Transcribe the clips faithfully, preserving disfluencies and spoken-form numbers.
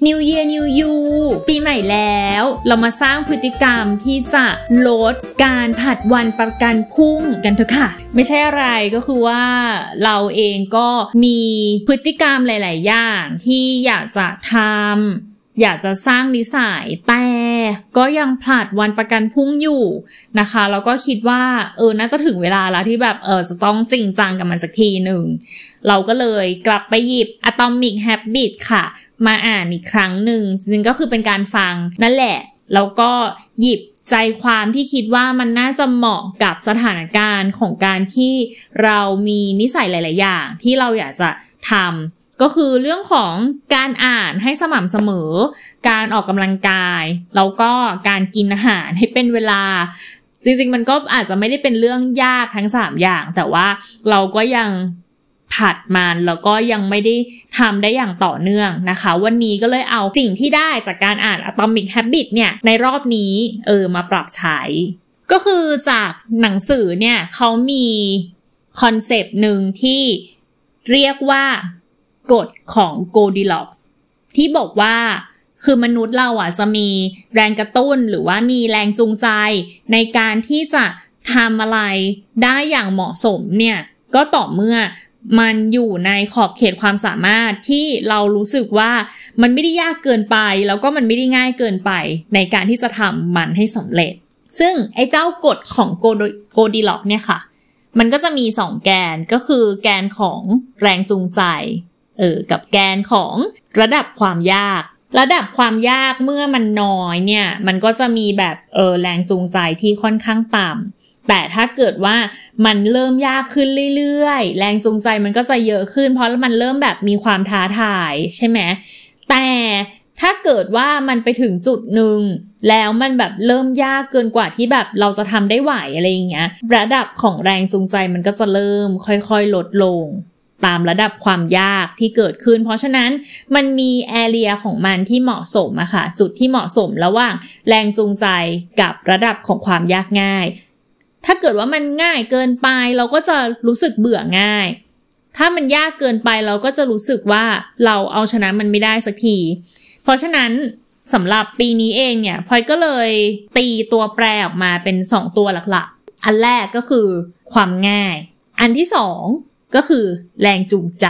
New Year New You ปีใหม่แล้วเรามาสร้างพฤติกรรมที่จะลดการผัดวันประกันพรุ่งกันเถอะค่ะไม่ใช่อะไรก็คือว่าเราเองก็มีพฤติกรรมหลายๆอย่างที่อยากจะทำอยากจะสร้างนิสัยแต่ก็ยังผลัดวันประกันพรุ่งอยู่นะคะแล้วก็คิดว่าเออน่าจะถึงเวลาแล้วที่แบบเออจะต้องจริงจังกับมันสักทีหนึ่งเราก็เลยกลับไปหยิบ Atomic Habits ค่ะมาอ่านอีกครั้งหนึ่งจริงๆก็คือเป็นการฟังนั่นแหละแล้วก็หยิบใจความที่คิดว่ามันน่าจะเหมาะกับสถานการณ์ของการที่เรามีนิสัยหลายๆอย่างที่เราอยากจะทำก็คือเรื่องของการอ่านให้สม่ำเสมอการออกกำลังกายแล้วก็การกินอาหารให้เป็นเวลาจริงๆมันก็อาจจะไม่ได้เป็นเรื่องยากทั้งสามอย่างแต่ว่าเราก็ยังผัดมันแล้วก็ยังไม่ได้ทำได้อย่างต่อเนื่องนะคะวันนี้ก็เลยเอาสิ่งที่ได้จากการอ่าน Atomic Habits เนี่ยในรอบนี้เออมาปรับใช้ก็คือจากหนังสือเนี่ยเขามีคอนเซปต์หนึ่งที่เรียกว่ากฎของ Goldilocks ที่บอกว่าคือมนุษย์เราอ่ะจะมีแรงกระตุ้นหรือว่ามีแรงจูงใจในการที่จะทำอะไรได้อย่างเหมาะสมเนี่ยก็ต่อเมื่อมันอยู่ในขอบเขตความสามารถที่เรารู้สึกว่ามันไม่ได้ยากเกินไปแล้วก็มันไม่ได้ง่ายเกินไปในการที่จะทำมันให้สำเร็จซึ่งไอ้เจ้ากฎของ Goldilocks เนี่ยค่ะมันก็จะมีสองแกนก็คือแกนของแรงจูงใจเออกับแกนของระดับความยากระดับความยากเมื่อมันน้อยเนี่ยมันก็จะมีแบบเออแรงจูงใจที่ค่อนข้างต่ำแต่ถ้าเกิดว่ามันเริ่มยากขึ้นเรื่อยๆแรงจูงใจมันก็จะเยอะขึ้นเพราะมันเริ่มแบบมีความท้าทายใช่ไหมแต่ถ้าเกิดว่ามันไปถึงจุดหนึ่งแล้วมันแบบเริ่มยากเกินกว่าที่แบบเราจะทำได้ไหวอะไรอย่างเงี้ยระดับของแรงจูงใจมันก็จะเริ่มค่อยๆลดลงตามระดับความยากที่เกิดขึ้นเพราะฉะนั้นมันมีแอเรียของมันที่เหมาะสมอะค่ะจุดที่เหมาะสมระหว่างแรงจูงใจกับระดับของความยากง่ายถ้าเกิดว่ามันง่ายเกินไปเราก็จะรู้สึกเบื่อง่ายถ้ามันยากเกินไปเราก็จะรู้สึกว่าเราเอาชนะมันไม่ได้สักทีเพราะฉะนั้นสำหรับปีนี้เองเนี่ยพลอยก็เลยตีตัวแปรออกมาเป็นสองตัวหลักๆอันแรกก็คือความง่ายอันที่สองก็คือแรงจูงใจ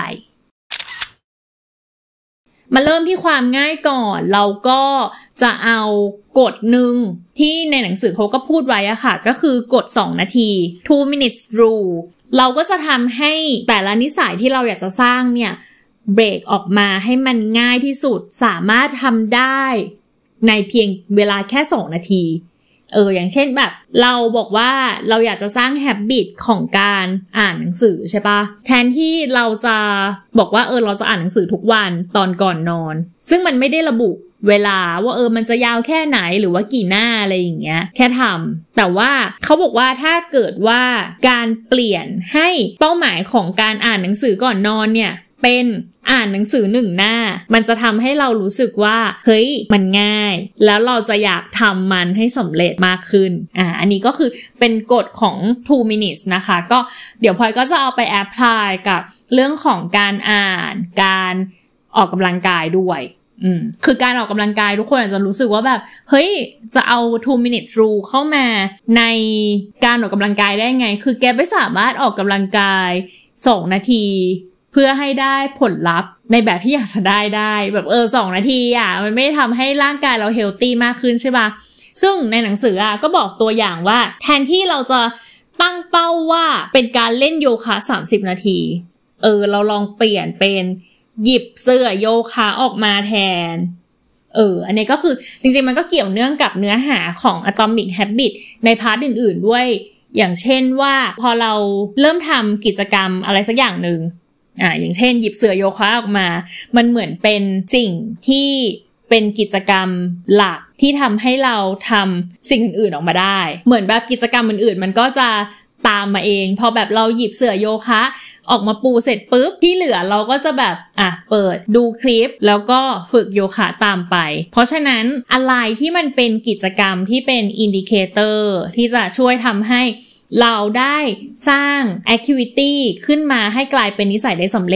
มาเริ่มที่ความง่ายก่อนเราก็จะเอากฎหนึ่งที่ในหนังสือเขาก็พูดไว้อะค่ะก็คือกฎสองนาที two minutes rule เราก็จะทำให้แต่ละนิสัยที่เราอยากจะสร้างเนี่ยเบรกออกมาให้มันง่ายที่สุดสามารถทำได้ในเพียงเวลาแค่สองนาทีเอออย่างเช่นแบบเราบอกว่าเราอยากจะสร้าง habit ของการอ่านหนังสือใช่ปะแทนที่เราจะบอกว่าเออเราจะอ่านหนังสือทุกวันตอนก่อนนอนซึ่งมันไม่ได้ระบุเวลาว่าเออมันจะยาวแค่ไหนหรือว่ากี่หน้าอะไรอย่างเงี้ยแค่ทำแต่ว่าเขาบอกว่าถ้าเกิดว่าการเปลี่ยนให้เป้าหมายของการอ่านหนังสือก่อนนอนเนี่ยเป็นอ่านหนังสือหนึ่งหน้ามันจะทำให้เรารู้สึกว่าเฮ้ยมันง่ายแล้วเราจะอยากทำมันให้สำเร็จมากขึ้นอ่าอันนี้ก็คือเป็นกฎของ two minutes นะคะก็เดี๋ยวพลอยก็จะเอาไปแอพพลายกับเรื่องของการอ่านการออกกำลังกายด้วยอืมคือการออกกำลังกายทุกคนอาจจะรู้สึกว่าแบบเฮ้ยจะเอา two minutes rule เข้ามาในการออกกำลังกายได้ไงคือแกไม่สามารถออกกำลังกายสองนาทีเพื่อให้ได้ผลลัพธ์ในแบบที่อยากจะได้ได้แบบเออสองนาทีอ่ะมันไม่ทำให้ร่างกายเราเฮลตี้มากขึ้นใช่ป่ะซึ่งในหนังสืออ่ะก็บอกตัวอย่างว่าแทนที่เราจะตั้งเป้าว่าเป็นการเล่นโยคะสามสิบนาทีเออเราลองเปลี่ยนเป็นหยิบเสื้อโยคะออกมาแทนเอออันนี้ก็คือจริงๆมันก็เกี่ยวเนื่องกับเนื้อหาของ Atomic Habits ในพาร์ทอื่นๆด้วยอย่างเช่นว่าพอเราเริ่มทำกิจกรรมอะไรสักอย่างนึงอ่าอย่างเช่นหยิบเสื่อโยคะออกมามันเหมือนเป็นสิ่งที่เป็นกิจกรรมหลักที่ทำให้เราทำสิ่งอื่นๆออกมาได้เหมือนแบบกิจกรรมอื่นๆมันก็จะตามมาเองพอแบบเราหยิบเสื่อโยคะออกมาปูเสร็จปุ๊บที่เหลือเราก็จะแบบอ่ะเปิดดูคลิปแล้วก็ฝึกโยคะตามไปเพราะฉะนั้นอะไรที่มันเป็นกิจกรรมที่เป็นอินดิเคเตอร์ที่จะช่วยทำให้เราได้สร้าง activity ขึ้นมาให้กลายเป็นนิสัยได้สำเร็จ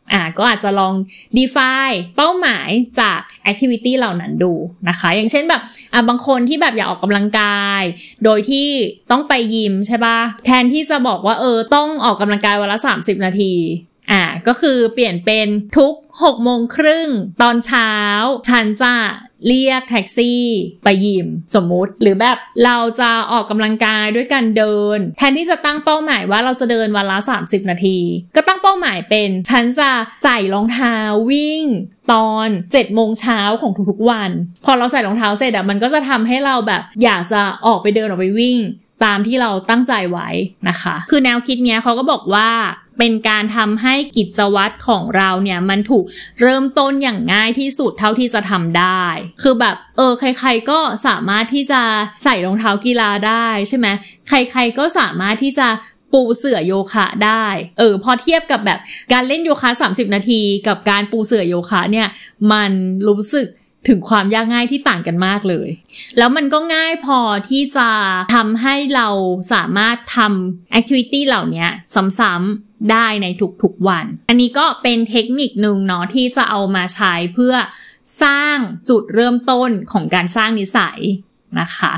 อ่าก็อาจจะลอง define เป้าหมายจาก activity เหล่านั้นดูนะคะอย่างเช่นแบบอ่ะบางคนที่แบบอยากออกกำลังกายโดยที่ต้องไปยิมใช่ป่ะแทนที่จะบอกว่าเออต้องออกกำลังกายวันละสามสิบนาทีอ่าก็คือเปลี่ยนเป็นทุกหกโมงครึ่งตอนเช้าฉันจะเรียกแท็กซี่ไปยิมสมมุติหรือแบบเราจะออกกำลังกายด้วยการเดินแทนที่จะตั้งเป้าหมายว่าเราจะเดินวันละสามสิบนาทีก็ตั้งเป้าหมายเป็นฉันจะใส่รองเท้าวิ่งตอนเจ็ดโมงเช้าของทุกๆวันพอเราใส่รองเท้าเสร็จอะมันก็จะทำให้เราแบบอยากจะออกไปเดินออกไปวิ่งตามที่เราตั้งใจไว้นะคะคือแนวคิดเนี้ยเขาก็บอกว่าเป็นการทำให้กิจวัตรของเราเนี่ยมันถูกเริ่มต้นอย่างง่ายที่สุดเท่าที่จะทำได้คือแบบเออใครๆก็สามารถที่จะใส่รองเท้ากีฬาได้ใช่ไหมใครๆก็สามารถที่จะปูเสื่อโยคะได้เออพอเทียบกับแบบการเล่นโยคะสามสิบนาทีกับการปูเสื่อโยคะเนี่ยมันรู้สึกถึงความยากง่ายที่ต่างกันมากเลยแล้วมันก็ง่ายพอที่จะทำให้เราสามารถทำแอคทิวิตี้เหล่านี้ซ้ำๆได้ในทุกๆวันอันนี้ก็เป็นเทคนิคนึงเนาะที่จะเอามาใช้เพื่อสร้างจุดเริ่มต้นของการสร้างนิสัยนะคะ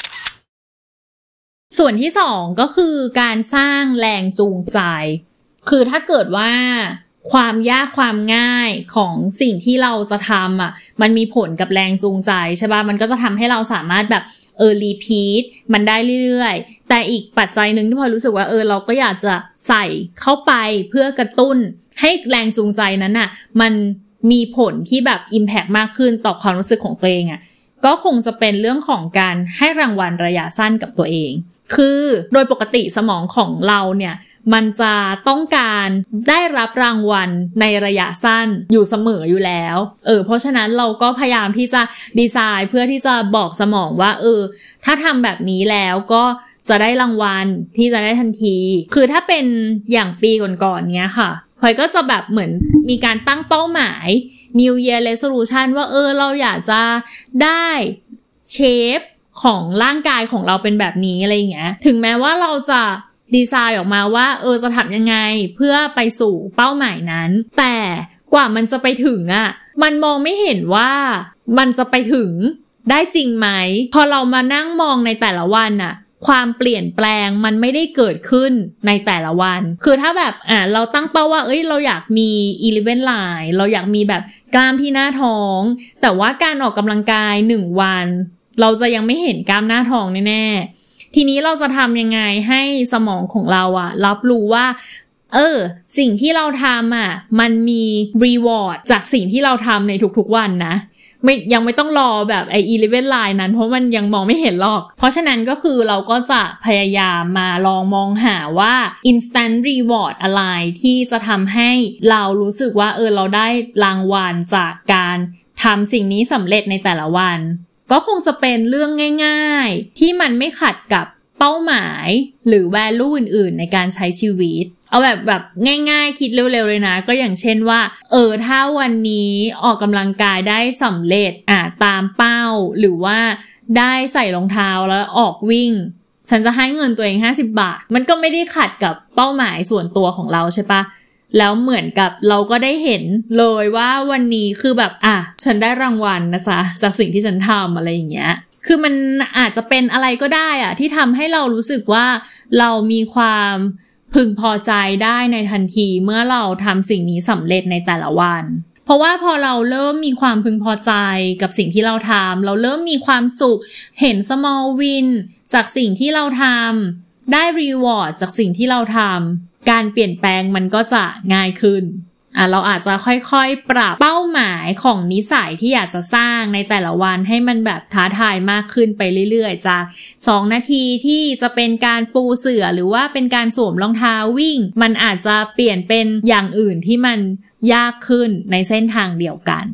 ส่วนที่สองก็คือการสร้างแรงจูงใจคือถ้าเกิดว่าความยากความง่ายของสิ่งที่เราจะทำอ่ะมันมีผลกับแรงจูงใจใช่ป่ะมันก็จะทำให้เราสามารถแบบเออรีพีทมันได้เรื่อยๆแต่อีกปัจจัยหนึ่งที่พลอยรู้สึกว่าเออเราก็อยากจะใส่เข้าไปเพื่อกระตุ้นให้แรงจูงใจนั้นอ่ะมันมีผลที่แบบ impact มากขึ้นต่อความรู้สึกของตัวเองอ่ะก็คงจะเป็นเรื่องของการให้รางวัลระยะสั้นกับตัวเองคือโดยปกติสมองของเราเนี่ยมันจะต้องการได้รับรางวัลในระยะสั้นอยู่เสมออยู่แล้วเออเพราะฉะนั้นเราก็พยายามที่จะดีไซน์เพื่อที่จะบอกสมองว่าเออถ้าทำแบบนี้แล้วก็จะได้รางวัลที่จะได้ทันทีคือถ้าเป็นอย่างปีก่อนๆเนี้ยค่ะพลอยก็จะแบบเหมือนมีการตั้งเป้าหมาย New Year Resolution ว่าเออเราอยากจะได้เชฟของร่างกายของเราเป็นแบบนี้อะไรอย่างเงี้ยถึงแม้ว่าเราจะดีไซน์ออกมาว่าเออจะทำยังไงเพื่อไปสู่เป้าหมายนั้นแต่กว่ามันจะไปถึงอ่ะมันมองไม่เห็นว่ามันจะไปถึงได้จริงไหมพอเรามานั่งมองในแต่ละวันอ่ะความเปลี่ยนแปลงมันไม่ได้เกิดขึ้นในแต่ละวันคือถ้าแบบอ่ะเราตั้งเป้าว่าเอ้ยเราอยากมีอีเลฟเว่นไลน์เราอยากมีแบบกล้ามที่หน้าท้องแต่ว่าการออกกำลังกายหนึ่งวันเราจะยังไม่เห็นกล้ามหน้าท้องแน่ๆทีนี้เราจะทำยังไงให้สมองของเราอะรับรู้ว่าเออสิ่งที่เราทำอะมันมีรีวอร์ดจากสิ่งที่เราทำในทุกๆวันนะไม่ยังไม่ต้องรอแบบไอ้ อีเลฟเว่น line นั้นเพราะมันยังมองไม่เห็นหรอกเพราะฉะนั้นก็คือเราก็จะพยายามมาลองมองหาว่า instant reward อะไรที่จะทำให้เรารู้สึกว่าเออเราได้รางวัลจากการทำสิ่งนี้สำเร็จในแต่ละวันก็คงจะเป็นเรื่องง่ายๆที่มันไม่ขัดกับเป้าหมายหรือ value อื่นๆในการใช้ชีวิตเอาแบบแบบง่ายๆคิดเร็วๆเลยนะก็อย่างเช่นว่าเออถ้าวันนี้ออกกำลังกายได้สำเร็จอ่ะตามเป้าหรือว่าได้ใส่รองเท้าแล้วออกวิ่งฉันจะให้เงินตัวเองห้าสิบบาทมันก็ไม่ได้ขัดกับเป้าหมายส่วนตัวของเราใช่ปะแล้วเหมือนกับเราก็ได้เห็นเลยว่าวันนี้คือแบบอ่ะฉันได้รางวัลนะจ๊ะจากสิ่งที่ฉันทำอะไรอย่างเงี้ยคือมันอาจจะเป็นอะไรก็ได้อ่ะที่ทำให้เรารู้สึกว่าเรามีความพึงพอใจได้ในทันทีเมื่อเราทำสิ่งนี้สำเร็จในแต่ละวันเพราะว่าพอเราเริ่มมีความพึงพอใจกับสิ่งที่เราทำเราเริ่มมีความสุขเห็น small win จากสิ่งที่เราทำได้ reward จากสิ่งที่เราทำการเปลี่ยนแปลงมันก็จะง่ายขึ้นอ่ะเราอาจจะค่อยๆปรับเป้าหมายของนิสัยที่อยากจะสร้างในแต่ละวันให้มันแบบท้าทายมากขึ้นไปเรื่อยๆจากสองนาทีที่จะเป็นการปูเสื่อหรือว่าเป็นการสวมรองเท้าวิ่งมันอาจจะเปลี่ยนเป็นอย่างอื่นที่มันยากขึ้นในเส้นทางเดียวกัน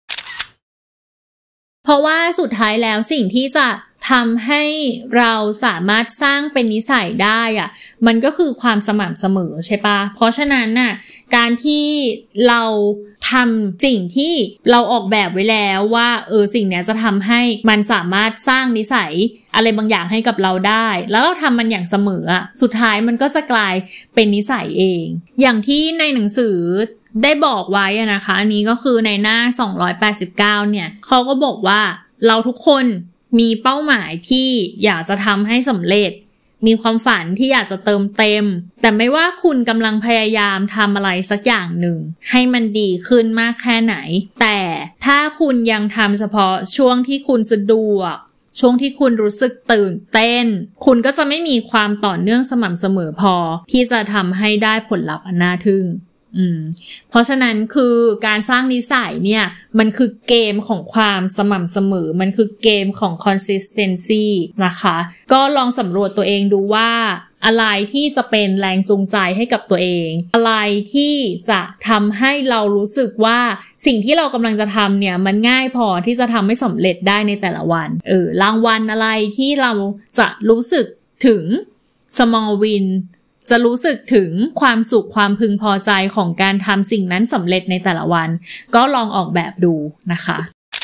เพราะว่าสุดท้ายแล้วสิ่งที่จะทำให้เราสามารถสร้างเป็นนิสัยได้อ่ะมันก็คือความสม่ำเสมอใช่ปะเพราะฉะนั้นน่ะการที่เราทำสิ่งที่เราออกแบบไว้แล้วว่าเออสิ่งเนี้ยจะทำให้มันสามารถสร้างนิสัยอะไรบางอย่างให้กับเราได้แล้วเราทำมันอย่างเสมออ่ะสุดท้ายมันก็จะกลายเป็นนิสัยเองอย่างที่ในหนังสือได้บอกไว้นะคะอันนี้ก็คือในหน้าสองร้อยแปดสิบเก้าเนี่ยเขาก็บอกว่าเราทุกคนมีเป้าหมายที่อยากจะทำให้สำเร็จมีความฝันที่อยากจะเติมเต็มแต่ไม่ว่าคุณกำลังพยายามทำอะไรสักอย่างหนึ่งให้มันดีขึ้นมากแค่ไหนแต่ถ้าคุณยังทำเฉพาะช่วงที่คุณสะดวกช่วงที่คุณรู้สึกตื่นเต้นคุณก็จะไม่มีความต่อเนื่องสม่ำเสมอพอที่จะทำให้ได้ผลลัพธ์อันน่าทึ่งอืมเพราะฉะนั้นคือการสร้างนิสัยเนี่ยมันคือเกมของความสม่ำเสมอมันคือเกมของ consistency นะคะก็ลองสำรวจตัวเองดูว่าอะไรที่จะเป็นแรงจูงใจให้กับตัวเองอะไรที่จะทำให้เรารู้สึกว่าสิ่งที่เรากำลังจะทำเนี่ยมันง่ายพอที่จะทำให้สำเร็จได้ในแต่ละวันเออรางวัลอะไรที่เราจะรู้สึกถึง small winจะรู้สึกถึงความสุขความพึงพอใจของการทำสิ่งนั้นสำเร็จในแต่ละวันก็ลองออกแบบดูนะคะ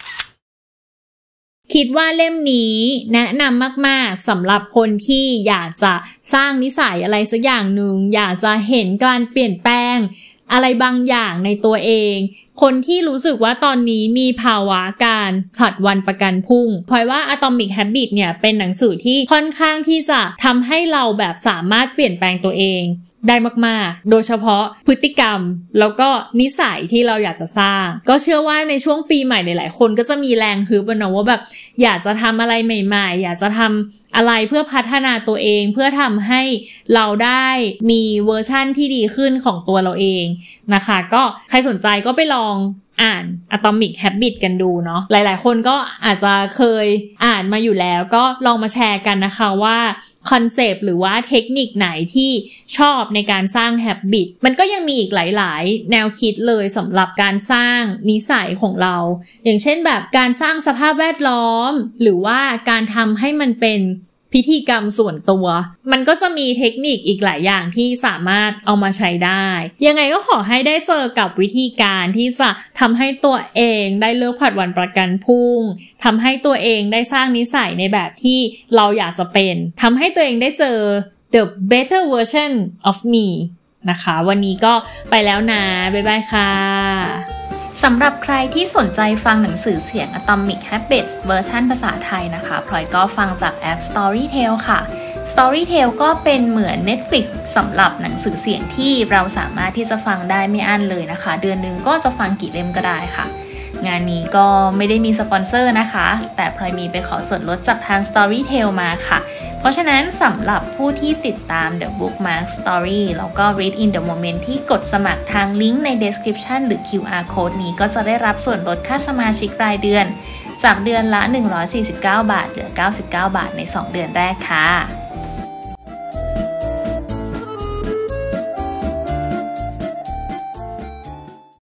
คิดว่าเล่มนี้แนะนำมากๆสำหรับคนที่อยากจะสร้างนิสัยอะไรสักอย่างหนึ่งอยากจะเห็นการเปลี่ยนแปลงอะไรบางอย่างในตัวเองคนที่รู้สึกว่าตอนนี้มีภาวะการผลัดวันประกันพรุ่งเพราะว่า Atomic Habit เนี่ยเป็นหนังสือที่ค่อนข้างที่จะทำให้เราแบบสามารถเปลี่ยนแปลงตัวเองได้มากๆโดยเฉพาะพฤติกรรมแล้วก็นิสัยที่เราอยากจะสร้างก็เชื่อว่าในช่วงปีใหม่หลายๆคนก็จะมีแรงฮึบนะว่าแบบอยากจะทำอะไรใหม่ๆอยากจะทำอะไรเพื่อพัฒนาตัวเองเพื่อทำให้เราได้มีเวอร์ชั่นที่ดีขึ้นของตัวเราเองนะคะก็ใครสนใจก็ไปลองอ่าน Atomic Habit กันดูเนาะหลายๆคนก็อาจจะเคยอ่านมาอยู่แล้วก็ลองมาแชร์กันนะคะว่าคอนเซปต์หรือว่าเทคนิคไหนที่ชอบในการสร้าง habit มันก็ยังมีอีกหลายๆแนวคิดเลยสำหรับการสร้างนิสัยของเราอย่างเช่นแบบการสร้างสภาพแวดล้อมหรือว่าการทำให้มันเป็นพิธีกรรมส่วนตัวมันก็จะมีเทคนิคอีกหลายอย่างที่สามารถเอามาใช้ได้ยังไงก็ขอให้ได้เจอกับวิธีการที่จะทำให้ตัวเองได้เลิกผลัดวันประกันพรุ่งทำให้ตัวเองได้สร้างนิสัยในแบบที่เราอยากจะเป็นทำให้ตัวเองได้เจอ the better version of me นะคะวันนี้ก็ไปแล้วนะบ๊ายบายค่ะสำหรับใครที่สนใจฟังหนังสือเสียง Atomic Habits เวอร์ชันภาษาไทยนะคะพลอยก็ฟังจากแอป Storytel ค่ะ Storytel ก็เป็นเหมือน Netflix สำหรับหนังสือเสียงที่เราสามารถที่จะฟังได้ไม่อั้นเลยนะคะเดือนนึงก็จะฟังกี่เล่มก็ได้ค่ะงานนี้ก็ไม่ได้มีสปอนเซอร์นะคะแต่พลอยมีไปขอส่วนลดจากทาง Storytel มาค่ะเพราะฉะนั้นสำหรับผู้ที่ติดตาม The Bookmark Story แล้วก็ Read in the Moment ที่กดสมัครทางลิงก์ใน description หรือ คิว อาร์ Code นี้ก็จะได้รับส่วนลดค่าสมาชิกรายเดือนจากเดือนละหนึ่งร้อยสี่สิบเก้าบาทเหลือเก้าสิบเก้าบาทในสองเดือนแรกค่ะ